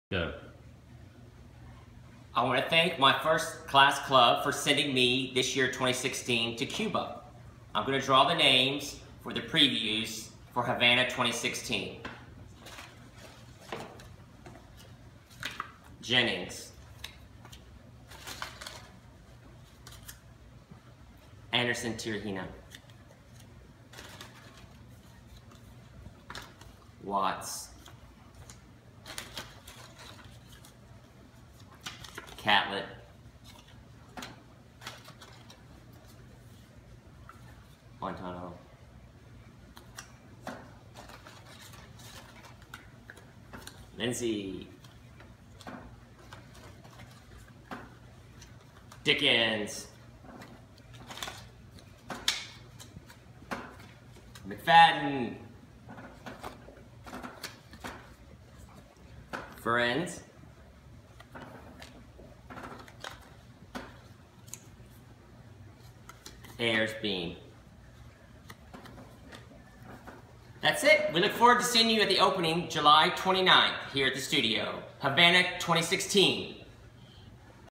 Go. I want to thank my first class club for sending me this year 2016 to Cuba. I'm going to draw the names for the previews for Havana 2016. Jennings, Anderson Tirhina, Watts, Catlett, Montano, Lindsay, Dickens, McFadden, Friends, Ayers Beam. That's it. We look forward to seeing you at the opening July 29th here at the studio. Havana 2016.